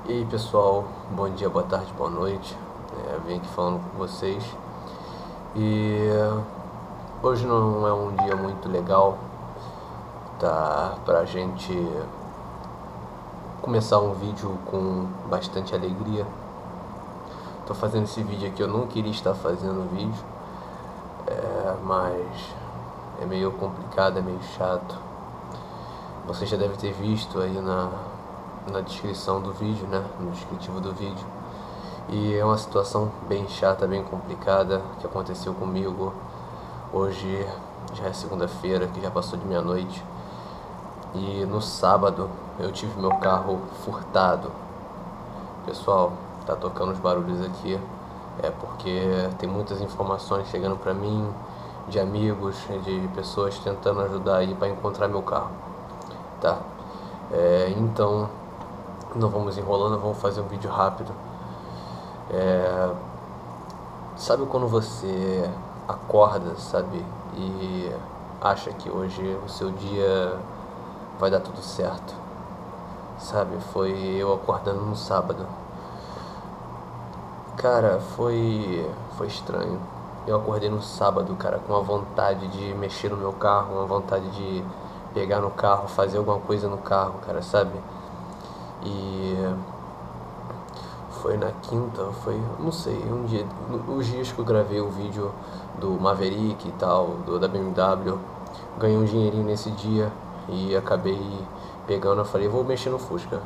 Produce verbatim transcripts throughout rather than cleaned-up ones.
E aí pessoal, bom dia, boa tarde, boa noite. É, vim aqui falando com vocês. E hoje não é um dia muito legal, tá? Pra gente começar um vídeo com bastante alegria. Tô fazendo esse vídeo aqui, eu não queria estar fazendo o vídeo, é, mas é meio complicado, é meio chato. Você já deve ter visto aí na, na descrição do vídeo, né? No descritivo do vídeo. E é uma situação bem chata, bem complicada que aconteceu comigo. Hoje já é segunda-feira, que já passou de meia-noite. E no sábado eu tive meu carro furtado. Pessoal, tá tocando os barulhos aqui. É porque tem muitas informações chegando pra mim, de amigos, de pessoas tentando ajudar aí pra encontrar meu carro. Tá? É, então, não vamos enrolando, vamos fazer um vídeo rápido. É, sabe quando você acorda, sabe, e acha que hoje o seu dia vai dar tudo certo, sabe? Foi eu acordando no sábado. Cara, foi foi estranho. Eu acordei no sábado, cara, com uma vontade de mexer no meu carro, uma vontade de pegar no carro, fazer alguma coisa no carro, cara, sabe? E foi na quinta, foi, não sei, um dia, os dias que eu gravei o vídeo do Maverick e tal, do, da B M W, ganhei um dinheirinho nesse dia e acabei pegando, eu falei, vou mexer no Fusca.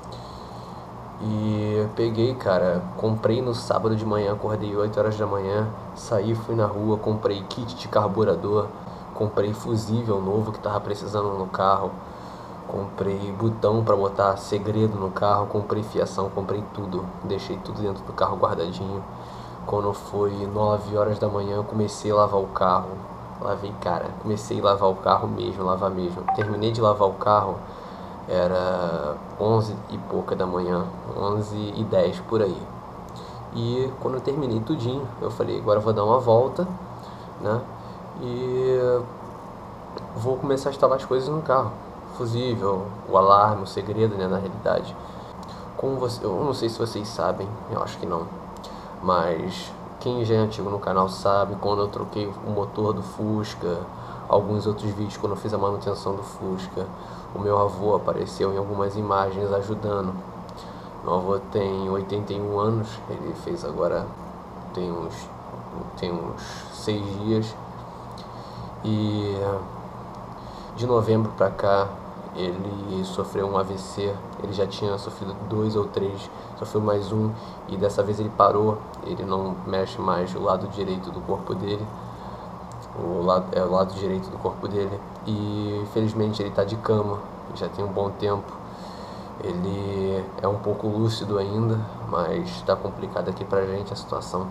E peguei, cara, comprei no sábado de manhã, acordei oito horas da manhã, saí, fui na rua, comprei kit de carburador, comprei fusível novo que tava precisando no carro, comprei botão pra botar segredo no carro, comprei fiação, comprei tudo, deixei tudo dentro do carro guardadinho. Quando foi nove horas da manhã, eu comecei a lavar o carro. Lavei, cara, comecei a lavar o carro mesmo, lavar mesmo. Terminei de lavar o carro, era onze e pouca da manhã, onze e dez por aí. E quando eu terminei tudinho, eu falei, agora eu vou dar uma volta, né? E vou começar a instalar as coisas no carro. Fusível, o alarme, o segredo, né, na realidade. Como você, eu não sei se vocês sabem, eu acho que não, mas quem já é antigo no canal sabe, quando eu troquei o motor do Fusca, alguns outros vídeos quando eu fiz a manutenção do Fusca, o meu avô apareceu em algumas imagens ajudando. Meu avô tem oitenta e um anos, ele fez agora, tem uns, tem uns seis dias, e de novembro pra cá ele sofreu um A V C, ele já tinha sofrido dois ou três, sofreu mais um e dessa vez ele parou, ele não mexe mais o lado direito do corpo dele, o lado, é o lado direito do corpo dele, e infelizmente ele está de cama, já tem um bom tempo, ele é um pouco lúcido ainda, mas está complicado aqui pra gente a situação.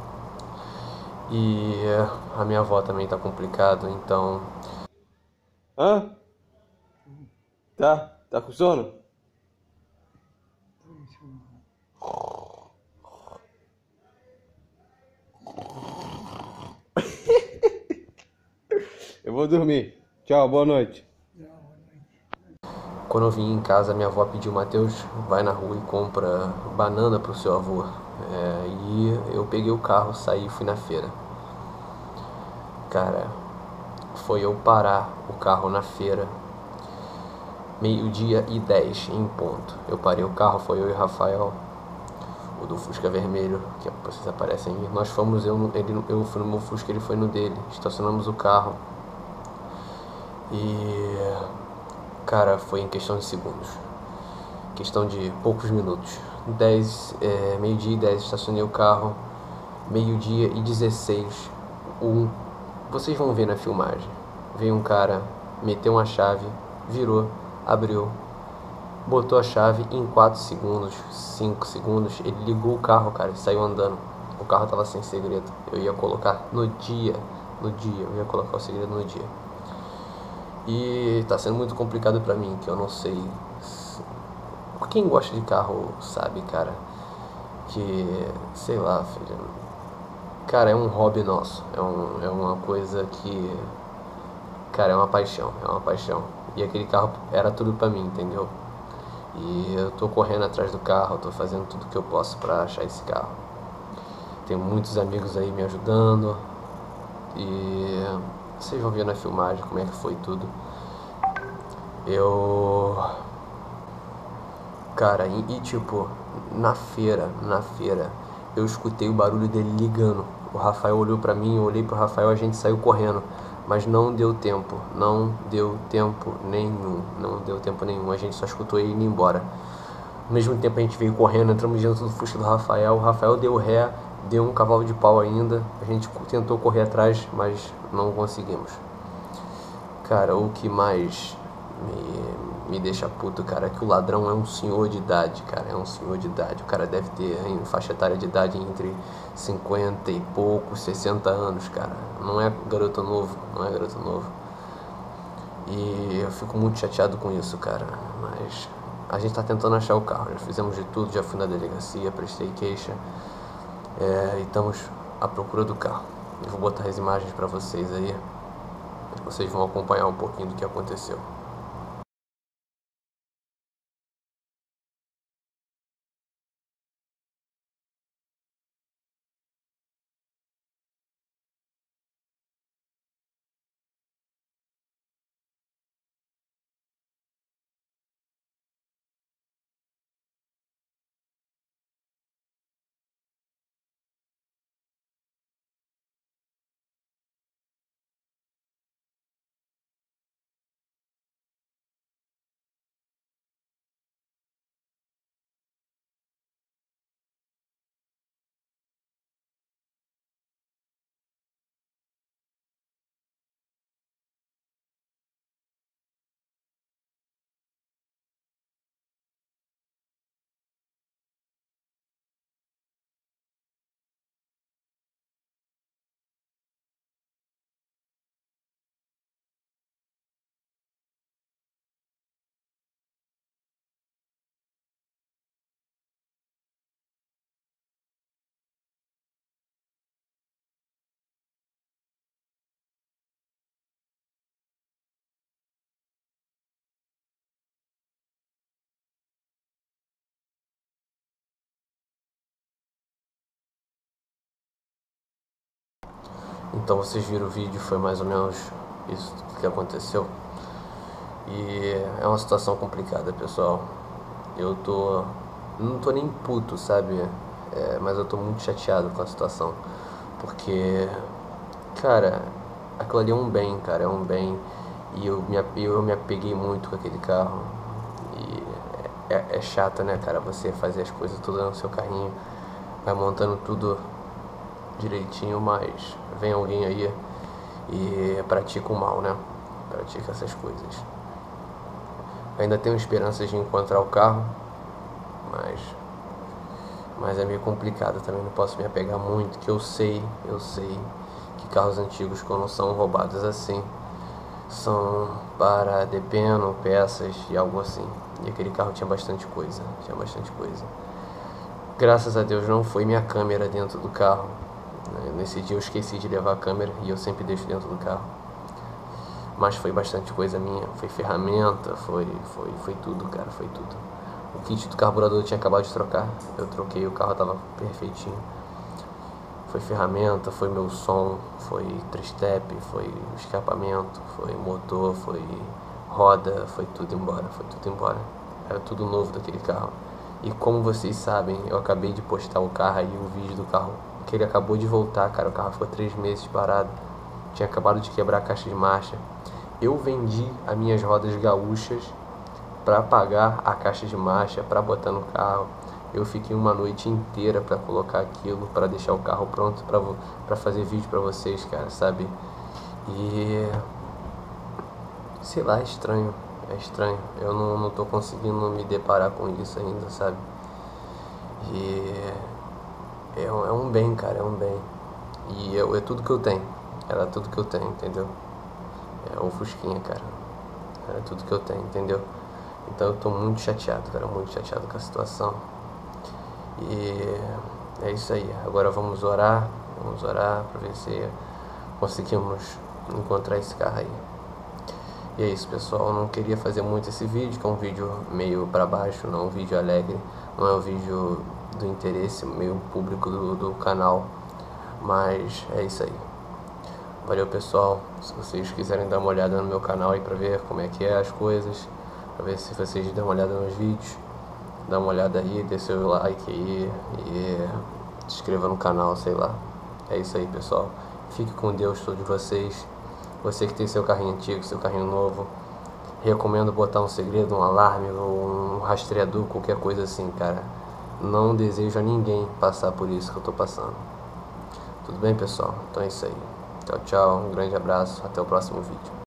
E a minha avó também está complicado, então... Hã? Tá? Tá com sono? Eu vou dormir. Tchau, boa noite. Quando eu vim em casa, minha avó pediu, Matheus, vai na rua e compra banana pro seu avô. É, e eu peguei o carro, saí e fui na feira. Cara, foi eu parar o carro na feira, meio-dia e dez em ponto. Eu parei o carro, foi eu e o Rafael, o do Fusca vermelho, que vocês aparecem aí. Nós fomos, eu, ele, eu fui no meu Fusca, ele foi no dele. Estacionamos o carro. E... cara, foi em questão de segundos, questão de poucos minutos. dez, é, meio-dia e dez estacionei o carro, meio-dia e dezesseis, um, vocês vão ver na filmagem, veio um cara, meteu uma chave, virou, abriu, botou a chave e em quatro segundos, cinco segundos, ele ligou o carro, cara, e saiu andando. O carro tava sem segredo, eu ia colocar no dia, no dia, eu ia colocar o segredo no dia. E tá sendo muito complicado pra mim, que eu não sei. Quem gosta de carro sabe, cara, que, sei lá, filho, cara, é um hobby nosso, é, um, é uma coisa que, cara, é uma paixão, é uma paixão. E aquele carro era tudo pra mim, entendeu? E eu tô correndo atrás do carro, tô fazendo tudo que eu posso pra achar esse carro. Tem muitos amigos aí me ajudando. E vocês vão ver na filmagem como é que foi tudo. Eu... Cara, e, e tipo, na feira, na feira, eu escutei o barulho dele ligando. O Rafael olhou pra mim, eu olhei pro Rafael, a gente saiu correndo. Mas não deu tempo, não deu tempo nenhum, não deu tempo nenhum. A gente só escutou ele indo embora. Ao mesmo tempo a gente veio correndo, entramos dentro do Fusca do Rafael. O Rafael deu ré, deu um cavalo de pau ainda. A gente tentou correr atrás, mas não conseguimos. Cara, o que mais me, me deixa puto, cara, é que o ladrão é um senhor de idade, cara. É um senhor de idade. O cara deve ter em faixa etária de idade entre cinquenta e poucos, sessenta anos, cara. Não é garoto novo, não é garoto novo. E eu fico muito chateado com isso, cara. Mas a gente tá tentando achar o carro. Já fizemos de tudo, já fui na delegacia, prestei queixa. É, e estamos à procura do carro. Eu vou botar as imagens pra vocês aí. Vocês vão acompanhar um pouquinho do que aconteceu. Então vocês viram o vídeo, foi mais ou menos isso que aconteceu. E é uma situação complicada, pessoal. Eu tô... não tô nem puto, sabe? É, mas eu tô muito chateado com a situação. Porque, cara, aquilo ali é um bem, cara, é um bem. E eu me, eu me apeguei muito com aquele carro. E é, é chato, né, cara, você fazer as coisas todas no seu carrinho, vai montando tudo direitinho, mas vem alguém aí e pratica o mal, né? Pratica essas coisas. Ainda tenho esperanças de encontrar o carro, mas mas é meio complicado também, não posso me apegar muito, que eu sei, eu sei que carros antigos, quando são roubados assim, são para depeno, peças e algo assim. E aquele carro tinha bastante coisa, tinha bastante coisa. Graças a Deus não foi minha câmera dentro do carro. Nesse dia eu esqueci de levar a câmera e eu sempre deixo dentro do carro. Mas foi bastante coisa minha, foi ferramenta, foi, foi, foi tudo, cara, foi tudo. O kit do carburador eu tinha acabado de trocar, eu troquei, o carro tava perfeitinho. Foi ferramenta, foi meu som, foi tristep, foi escapamento, foi motor, foi roda, foi tudo embora, foi tudo embora. Era tudo novo daquele carro. E como vocês sabem, eu acabei de postar o carro aí, o vídeo do carro, que ele acabou de voltar, cara, o carro ficou três meses parado. Tinha acabado de quebrar a caixa de marcha. Eu vendi as minhas rodas gaúchas para pagar a caixa de marcha, para botar no carro. Eu fiquei uma noite inteira para colocar aquilo, para deixar o carro pronto para fazer vídeo para vocês, cara, sabe? E sei lá, é estranho, é estranho. Eu não, não tô conseguindo me deparar com isso ainda, sabe? E é, é um bem, cara, é um bem. E é, é tudo que eu tenho. Era tudo que eu tenho, entendeu? É o Fusquinha, cara. Era tudo que eu tenho, entendeu? Então eu tô muito chateado, cara, muito chateado com a situação. E é isso aí. Agora vamos orar, vamos orar pra ver se conseguimos encontrar esse carro aí. E é isso, pessoal, eu não queria fazer muito esse vídeo, que é um vídeo meio pra baixo, não é um vídeo alegre, não é um vídeo do interesse meio público do, do canal, mas é isso aí. Valeu, pessoal, se vocês quiserem dar uma olhada no meu canal aí pra ver como é que é as coisas, pra ver se vocês dão uma olhada nos vídeos, dá uma olhada aí, dê seu like aí e se inscreva no canal, sei lá. É isso aí, pessoal, fique com Deus todos vocês. Você que tem seu carrinho antigo, seu carrinho novo, recomendo botar um segredo, um alarme ou um rastreador, qualquer coisa assim, cara. Não desejo a ninguém passar por isso que eu tô passando. Tudo bem, pessoal? Então é isso aí. Tchau, tchau. Um grande abraço. Até o próximo vídeo.